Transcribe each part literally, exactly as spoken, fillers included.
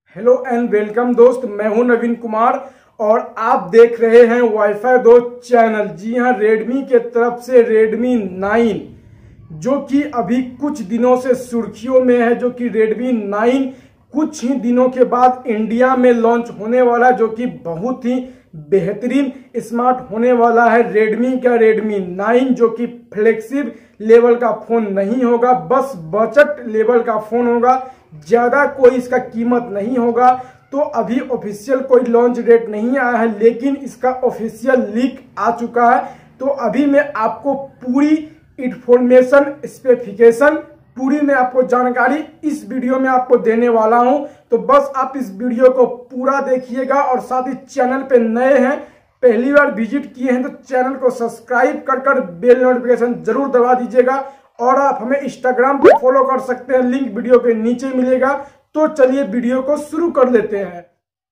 Hello and welcome दोस्त, मैं हूं नवीन कुमार और आप देख रहे हैं वाईफाई दो चैनल। जी हां, रेडमी के तरफ से रेडमी नाइन जो कि अभी कुछ दिनों से सुर्खियों में है, जो कि रेडमी नाइन कुछ ही दिनों के बाद इंडिया में लॉन्च होने वाला, जो कि बहुत ही बेहतरीन स्मार्ट होने वाला है। रेडमी का रेडमी नाइन जो कि फ्लेगशिप लेवल का फोन नहीं होगा, बस बजट लेवल का फोन होगा, ज्यादा कोई इसका कीमत नहीं होगा। तो अभी ऑफिशियल कोई लॉन्च डेट नहीं आया है, लेकिन इसका ऑफिशियल लीक आ चुका है। तो अभी मैं आपको पूरी इंफॉर्मेशन, स्पेसिफिकेशन, पूरी मैं आपको जानकारी इस वीडियो में आपको देने वाला हूं। तो बस आप इस वीडियो को पूरा देखिएगा और साथ ही चैनल पे नए हैं, पहली बार विजिट किए हैं तो चैनल को सब्सक्राइब कर कर बेल नोटिफिकेशन जरूर दबा दीजिएगा। और आप हमें इंस्टाग्राम पे फॉलो कर सकते हैं, लिंक वीडियो के नीचे मिलेगा। तो चलिए वीडियो को शुरू कर लेते हैं।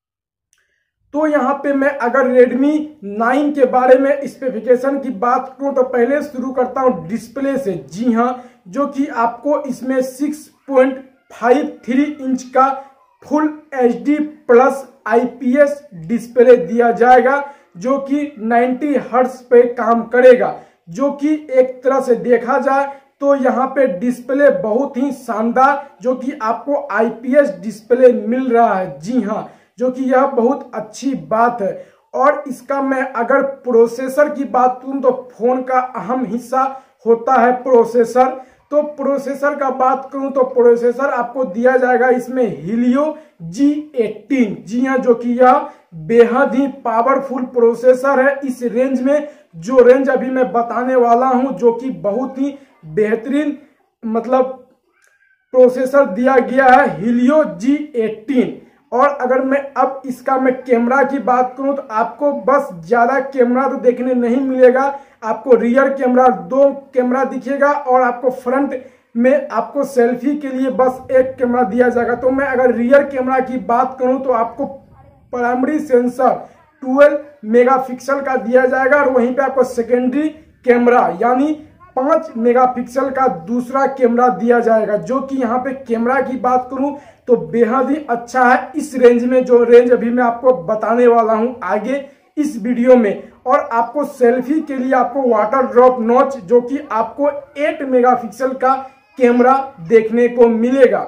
तो यहाँ पे मैं अगर रेडमी नाइन के बारे में स्पेसिफिकेशन की बात करूं तो पहले शुरू करता हूं डिस्प्ले से। जी हाँ, जो कि आपको इसमें six point five three inch का full H D plus IPS display दिया जाएगा, जो कि नाइंटी हर्ट्ज पे काम करेगा। जो कि एक तरह से देखा जाए तो यहाँ पे डिस्प्ले बहुत ही शानदार, जो कि आपको आईपीएस डिस्प्ले मिल रहा है। जी हाँ, जो कि यह बहुत अच्छी बात है। और इसका मैं अगर प्रोसेसर की बात करूं तो फोन का अहम हिस्सा होता है प्रोसेसर। तो प्रोसेसर का बात करूं तो प्रोसेसर आपको दिया जाएगा इसमें हीलियो जी एटीन। जी हाँ, जो कि यह बेहद ही पावरफुल प्रोसेसर है इस रेंज में। जो रेंज अभी मैं बताने वाला हूं, जो कि बहुत ही बेहतरीन मतलब प्रोसेसर दिया गया है, हीलियो जी एटीन। और अगर मैं अब इसका मैं कैमरा की बात करूं तो आपको बस ज्यादा कैमरा तो देखने नहीं मिलेगा। आपको रियर कैमरा दो कैमरा दिखेगा और आपको फ्रंट में आपको सेल्फी के लिए बस एक कैमरा दिया जाएगा। तो मैं अगर रियर कैमरा की बात करूं तो आपको प्राइमरी सेंसर ट्वेल्व मेगापिक्सल का दिया जाएगा और वहीं पे आपको सेकेंडरी कैमरा यानी पांच मेगापिक्सल का दूसरा कैमरा दिया जाएगा। जो कि यहाँ पे कैमरा की बात करूं तो बेहद ही अच्छा है इस रेंज में, जो रेंज अभी मैं आपको बताने वाला हूं आगे इस वीडियो में। और आपको सेल्फी के लिए आपको वाटर ड्रॉप नॉच, जो कि आपको आठ मेगापिक्सल का कैमरा देखने को मिलेगा।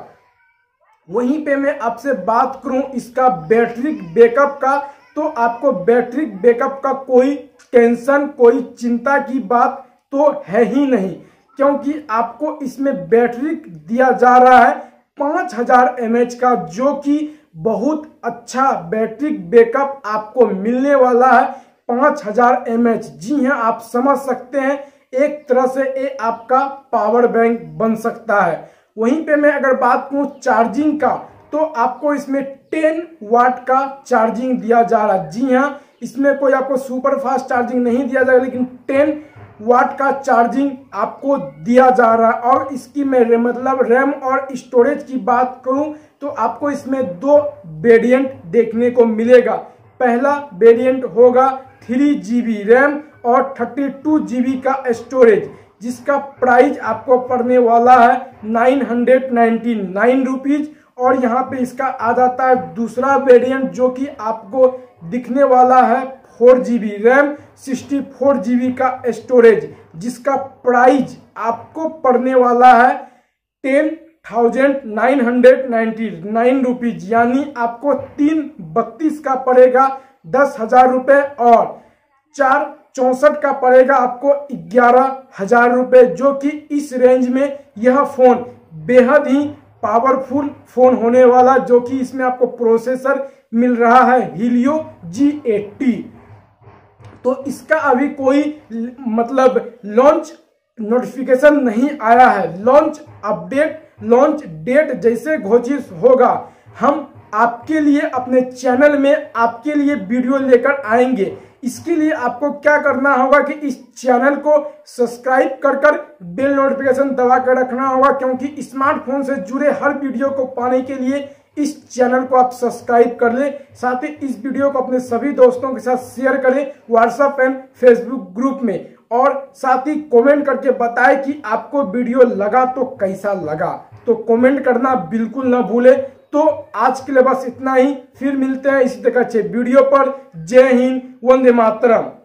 वहीं पे मैं आपसे बात करूं इसका बैटरी बैकअप का, तो आपको बैटरी बैकअप का कोई टेंशन, कोई चिंता की बात तो है ही नहीं, क्योंकि आपको इसमें बैटरी दिया जा रहा है पांच हजार एम एच का, जो कि बहुत अच्छा बैटरी बैकअप आपको मिलने वाला है, पांच हजार एम एच। जी हाँ, आप समझ सकते हैं एक तरह से ये आपका पावर बैंक बन सकता है। वहीं पे मैं अगर बात करूं चार्जिंग का, तो आपको इसमें टेन वाट का चार्जिंग दिया जा रहा है। जी हाँ, इसमें कोई आपको सुपर फास्ट चार्जिंग नहीं दिया जाएगा, लेकिन टेन वाट का चार्जिंग आपको दिया जा रहा है। और इसकी मैं मतलब रैम और स्टोरेज की बात करूं तो आपको इसमें दो वेरिएंट देखने को मिलेगा। पहला वेरिएंट होगा थ्री जीबी रैम और थर्टी टू जीबी का स्टोरेज, जिसका प्राइस आपको पड़ने वाला है nine hundred ninety nine rupees. और यहाँ पे इसका आ जाता है दूसरा वेरिएंट, जो कि आपको दिखने वाला है four GB RAM sixty four GB का स्टोरेज, जिसका प्राइस आपको पड़ने वाला है ten thousand nine hundred ninety nine rupees, यानी आपको तीन बत्तीस का पड़ेगा दस हजार रुपए और चार चौसठ का पड़ेगा आपको ग्यारह हजार रुपए। जो कि इस रेंज में यह फोन बेहद ही पावरफुल फोन होने वाला, जो कि इसमें आपको प्रोसेसर मिल रहा है हीलियो जी एटी। तो इसका अभी कोई मतलब लॉन्च नोटिफिकेशन नहीं आया है। लॉन्च अपडेट, लॉन्च डेट जैसे घोषित होगा, हम आपके लिए अपने चैनल में आपके लिए वीडियो लेकर आएंगे। इसके लिए आपको क्या करना होगा कि इस चैनल को सब्सक्राइब कर कर बेल नोटिफिकेशन दबा कर रखना होगा, क्योंकि स्मार्टफोन से जुड़े हर वीडियो को पाने के लिए इस चैनल को आप सब्सक्राइब कर लें। साथ ही इस वीडियो को अपने सभी दोस्तों के साथ शेयर करें व्हाट्सएप एंड फेसबुक ग्रुप में, और साथ ही कमेंट करके बताएं कि आपको वीडियो लगा तो कैसा लगा। तो कमेंट करना बिल्कुल ना भूलें। तो आज के लिए बस इतना ही, फिर मिलते हैं इसी तरह के वीडियो पर। जय हिंद, वंदे मातरम।